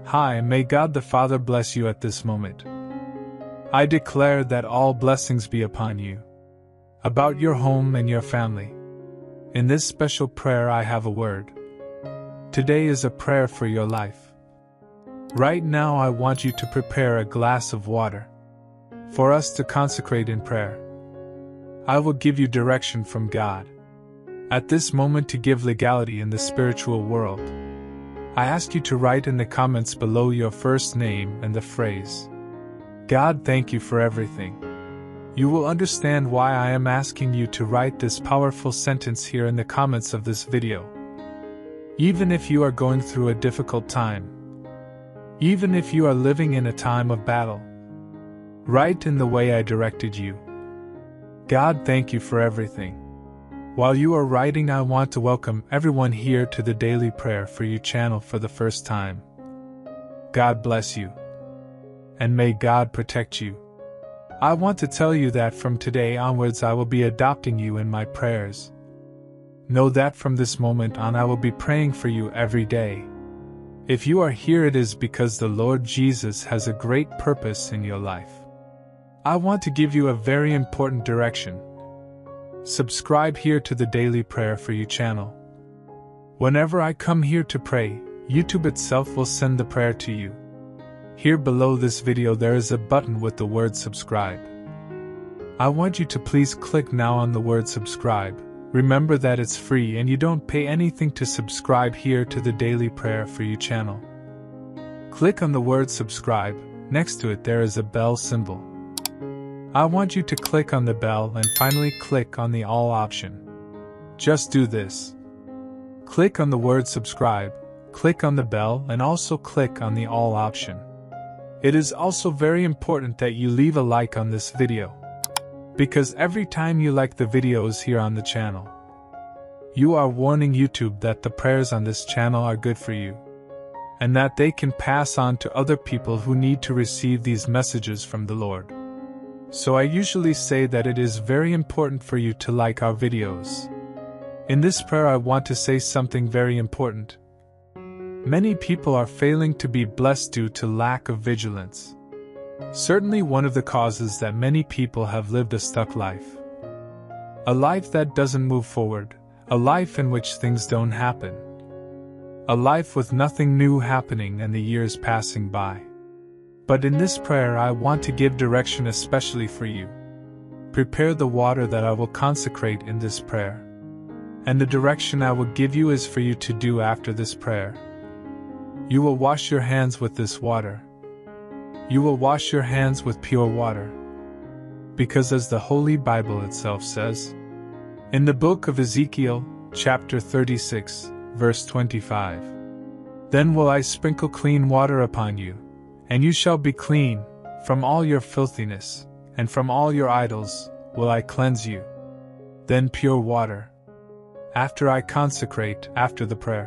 Hi, and may God the Father bless you at this moment. I declare that all blessings be upon you, about your home and your family. In this special prayer I have a word. Today is a prayer for your life. Right now I want you to prepare a glass of water for us to consecrate in prayer. I will give you direction from God at this moment to give legality in the spiritual world. I ask you to write in the comments below your first name and the phrase, "God, thank you for everything." You will understand why I am asking you to write this powerful sentence here in the comments of this video. Even if you are going through a difficult time, even if you are living in a time of battle, write in the way I directed you. God, thank you for everything. While you are writing, I want to welcome everyone here to the Daily Prayer for You channel for the first time. God bless you, and may God protect you. I want to tell you that from today onwards I will be adopting you in my prayers. Know that from this moment on I will be praying for you every day. If you are here, it is because the Lord Jesus has a great purpose in your life. I want to give you a very important direction. Subscribe here to the Daily Prayer for You channel. Whenever I come here to pray, YouTube itself will send the prayer to you. Here below this video there is a button with the word subscribe. I want you to please click now on the word subscribe. Remember that it's free and you don't pay anything to subscribe here to the Daily Prayer for You channel. Click on the word subscribe. Next to it there is a bell symbol. I want you to click on the bell and finally click on the all option. Just do this. Click on the word subscribe, click on the bell, and also click on the all option. It is also very important that you leave a like on this video, because every time you like the videos here on the channel, you are warning YouTube that the prayers on this channel are good for you, and that they can pass on to other people who need to receive these messages from the Lord. So I usually say that it is very important for you to like our videos. In this prayer I want to say something very important. Many people are failing to be blessed due to lack of vigilance. Certainly one of the causes that many people have lived a stuck life. A life that doesn't move forward, a life in which things don't happen. A life with nothing new happening and the years passing by. But in this prayer I want to give direction especially for you. Prepare the water that I will consecrate in this prayer. And the direction I will give you is for you to do after this prayer. You will wash your hands with this water. You will wash your hands with pure water. Because as the Holy Bible itself says, in the book of Ezekiel, chapter 36, verse 25, "Then will I sprinkle clean water upon you, and you shall be clean from all your filthiness, and from all your idols will I cleanse you." Then pure water. After I consecrate, after the prayer.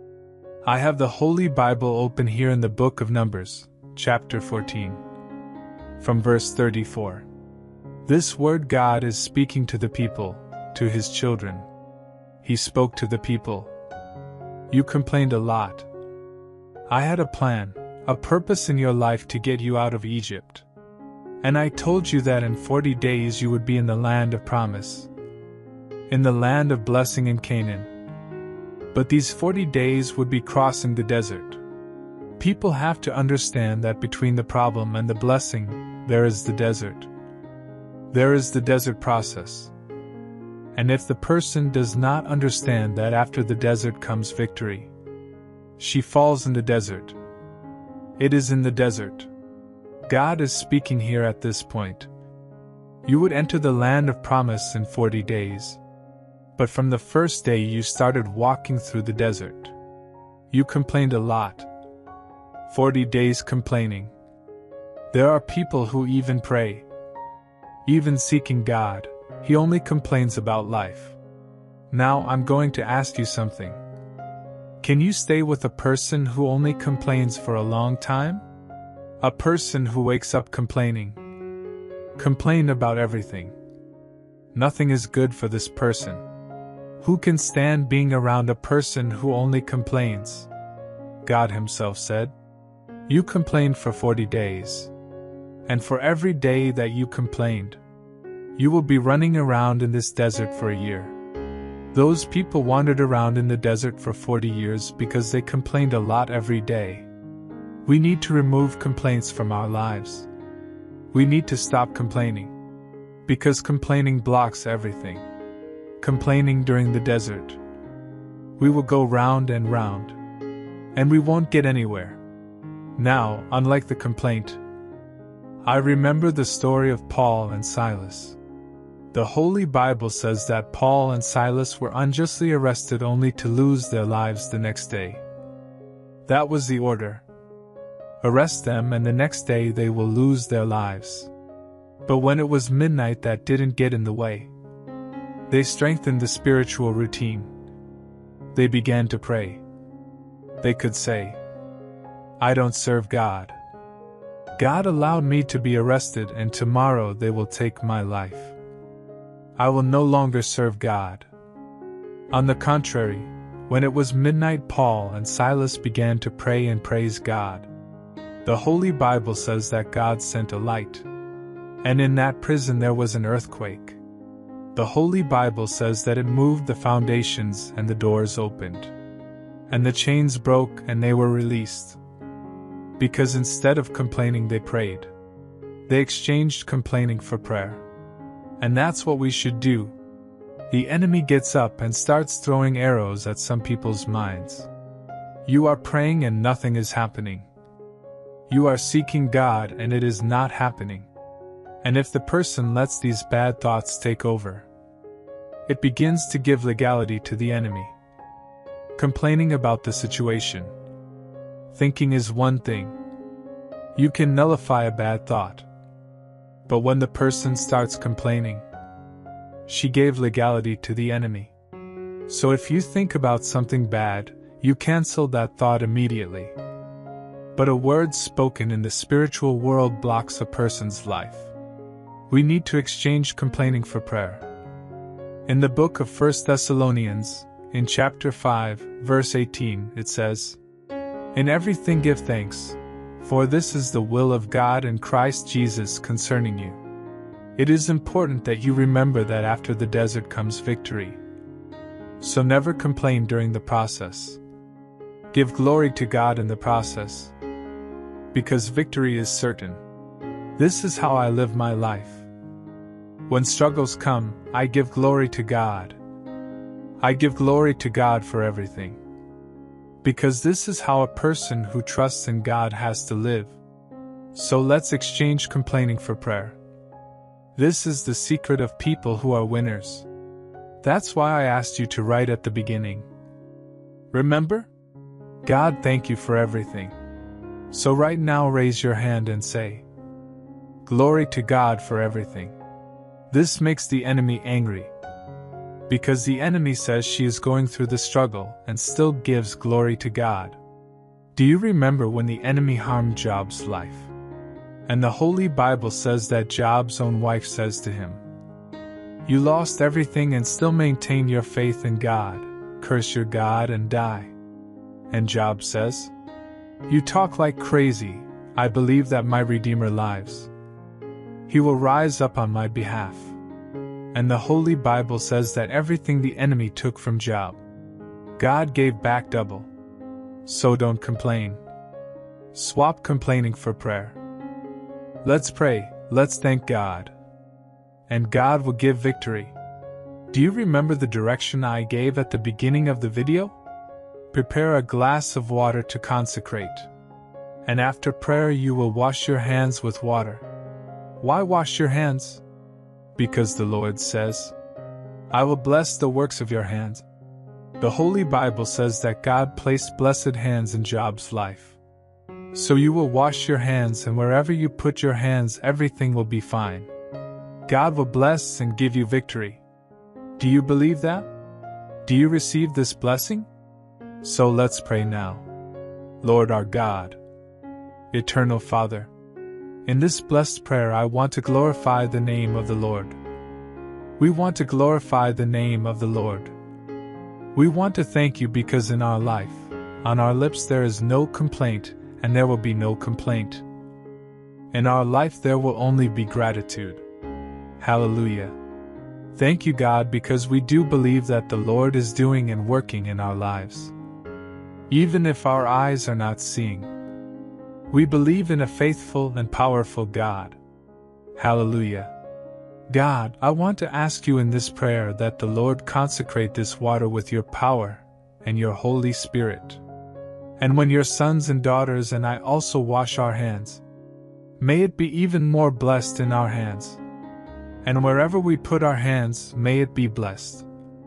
I have the Holy Bible open here in the book of Numbers, chapter 14, from verse 34. This word God is speaking to the people, to His children. He spoke to the people. You complained a lot. I had a plan, a purpose in your life to get you out of Egypt. And I told you that in 40 days you would be in the land of promise, in the land of blessing in Canaan. But these 40 days would be crossing the desert. People have to understand that between the problem and the blessing, there is the desert. There is the desert process. And if the person does not understand that after the desert comes victory, she falls in the desert. It is in the desert. God is speaking here at this point. You would enter the land of promise in 40 days. But from the first day you started walking through the desert, you complained a lot. 40 days complaining. There are people who even pray, even seeking God, He only complains about life. Now I'm going to ask you something. Can you stay with a person who only complains for a long time? A person who wakes up complaining. Complain about everything. Nothing is good for this person. Who can stand being around a person who only complains? God Himself said, You complained for 40 days. And for every day that you complained, you will be running around in this desert for a year. Those people wandered around in the desert for 40 years because they complained a lot every day. We need to remove complaints from our lives. We need to stop complaining. Because complaining blocks everything. Complaining during the desert. We will go round and round. And we won't get anywhere. Now, unlike the complaint, I remember the story of Paul and Silas. The Holy Bible says that Paul and Silas were unjustly arrested only to lose their lives the next day. That was the order. Arrest them and the next day they will lose their lives. But when it was midnight, that didn't get in the way. They strengthened the spiritual routine. They began to pray. They could say, I don't serve God. God allowed me to be arrested and tomorrow they will take my life. I will no longer serve God. On the contrary, when it was midnight, Paul and Silas began to pray and praise God. The Holy Bible says that God sent a light. And in that prison there was an earthquake. The Holy Bible says that it moved the foundations and the doors opened. And the chains broke and they were released. Because instead of complaining they prayed. They exchanged complaining for prayer. And that's what we should do. The enemy gets up and starts throwing arrows at some people's minds. You are praying and nothing is happening. You are seeking God and it is not happening. And if the person lets these bad thoughts take over, it begins to give legality to the enemy. Complaining about the situation. Thinking is one thing. You can nullify a bad thought. But when the person starts complaining, she gave legality to the enemy. So if you think about something bad, you cancel that thought immediately. But a word spoken in the spiritual world blocks a person's life. We need to exchange complaining for prayer. In the book of 1 Thessalonians, in chapter 5, verse 18, it says, In everything give thanks, for this is the will of God in Christ Jesus concerning you. It is important that you remember that after the desert comes victory. So never complain during the process. Give glory to God in the process. Because victory is certain. This is how I live my life. When struggles come, I give glory to God. I give glory to God for everything. Because this is how a person who trusts in God has to live. So let's exchange complaining for prayer. This is the secret of people who are winners. That's why I asked you to write at the beginning. Remember? God, thank you for everything. So right now raise your hand and say, Glory to God for everything. This makes the enemy angry. Because the enemy says she is going through the struggle and still gives glory to God. Do you remember when the enemy harmed Job's life? And the Holy Bible says that Job's own wife says to him, You lost everything and still maintain your faith in God. Curse your God and die. And Job says, You talk like crazy. I believe that my Redeemer lives. He will rise up on my behalf. And the Holy Bible says that everything the enemy took from Job, God gave back double. So don't complain. Swap complaining for prayer. Let's pray, let's thank God. And God will give victory. Do you remember the direction I gave at the beginning of the video? Prepare a glass of water to consecrate. And after prayer you will wash your hands with water. Why wash your hands? Because the Lord says, I will bless the works of your hands. The Holy Bible says that God placed blessed hands in Job's life. So you will wash your hands, and wherever you put your hands, everything will be fine. God will bless and give you victory. Do you believe that? Do you receive this blessing? So let's pray now. Lord our God, Eternal Father, in this blessed prayer I want to glorify the name of the Lord. We want to glorify the name of the Lord. We want to thank you because in our life, on our lips there is no complaint, and there will be no complaint. In our life there will only be gratitude. Hallelujah. Thank you, God, because we do believe that the Lord is doing and working in our lives. Even if our eyes are not seeing, we believe in a faithful and powerful God. Hallelujah. God, I want to ask you in this prayer that the Lord consecrate this water with your power and your Holy Spirit. And when your sons and daughters and I also wash our hands, may it be even more blessed in our hands. And wherever we put our hands, may it be blessed.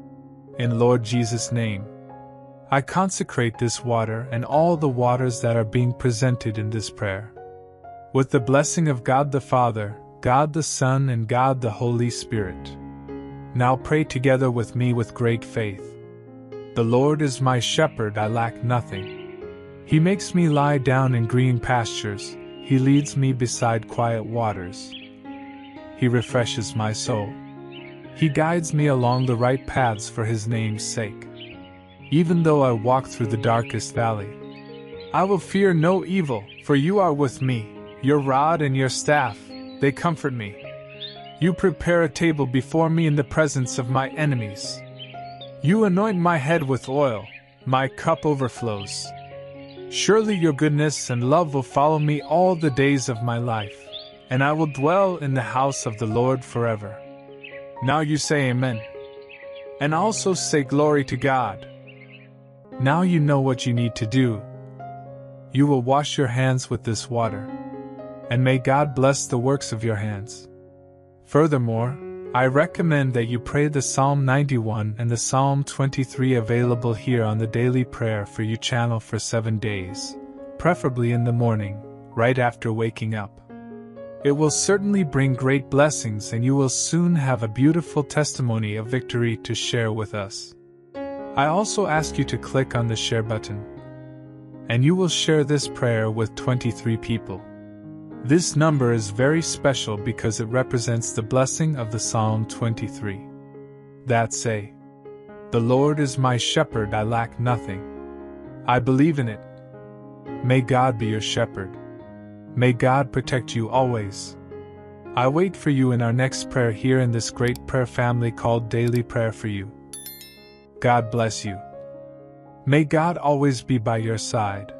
In Lord Jesus' name, I consecrate this water and all the waters that are being presented in this prayer, with the blessing of God the Father, God the Son, and God the Holy Spirit. Now pray together with me with great faith. The Lord is my shepherd, I lack nothing. He makes me lie down in green pastures, He leads me beside quiet waters. He refreshes my soul. He guides me along the right paths for His name's sake. Even though I walk through the darkest valley, I will fear no evil, for you are with me. Your rod and your staff, they comfort me. You prepare a table before me in the presence of my enemies. You anoint my head with oil, my cup overflows. Surely your goodness and love will follow me all the days of my life, and I will dwell in the house of the Lord forever. Now you say amen. And also say glory to God. Now you know what you need to do. You will wash your hands with this water, and may God bless the works of your hands. Furthermore, I recommend that you pray the Psalm 91 and the Psalm 23 available here on the Daily Prayer for You channel for 7 days, preferably in the morning, right after waking up. It will certainly bring great blessings, and you will soon have a beautiful testimony of victory to share with us. I also ask you to click on the share button, and you will share this prayer with 23 people. This number is very special because it represents the blessing of the Psalm 23. That say, "The Lord is my shepherd, I lack nothing." I believe in it. May God be your shepherd. May God protect you always. I wait for you in our next prayer here in this great prayer family called Daily Prayer for You. God bless you. May God always be by your side.